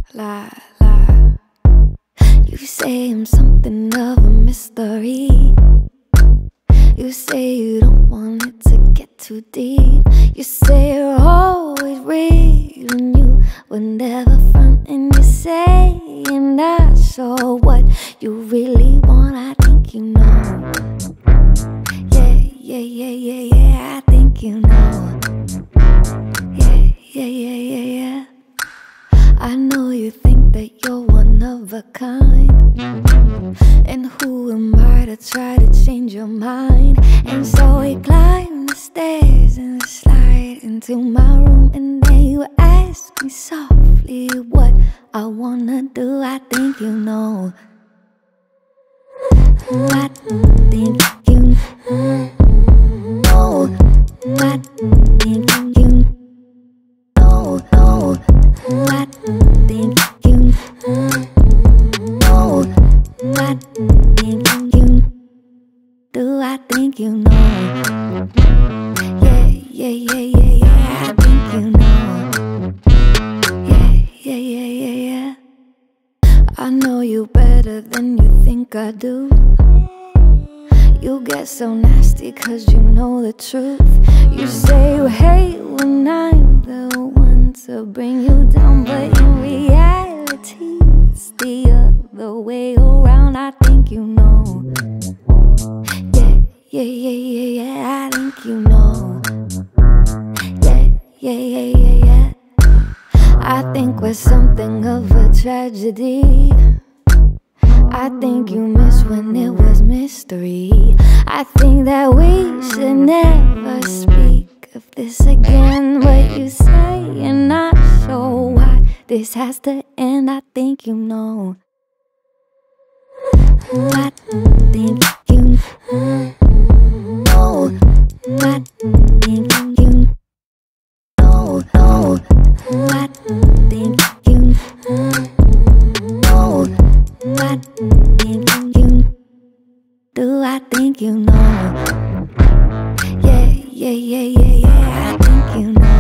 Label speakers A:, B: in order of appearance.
A: la, la. You say I'm something of a mystery. You say you don't want it to get too deep. You say you're always real and you would never front. And you say you're not sure what you really want. I think you know. Yeah, yeah, yeah, yeah, yeah, I think you know. Yeah, yeah, yeah, yeah, yeah. I know you think that you're one of a kind, and who am I to try to change your mind? And so we climb the stairs and slide into my room, and then you ask me softly what I wanna do. I think you know. I think you know. I think you know. I think you know. I think you do. I think you know. Yeah, yeah, yeah, yeah, yeah. I think you know. Yeah, yeah, yeah, yeah, yeah. I know you better than you think I do. You get so nasty cause you know the truth. You say you hate when I'm the one to bring you down, but in reality it's the other way around. I think you know. Yeah, yeah, yeah, yeah, yeah, I think you know. Yeah, yeah, yeah, yeah, yeah. I think we're something of a tragedy. I think you missed when it was mystery. I think that we should never speak of this again. But you say you're not sure why this has to end. I think you know. I think you know. I think you know. I think you know. I think you do. I think you know. Yeah, yeah, yeah, yeah, yeah. I think you know.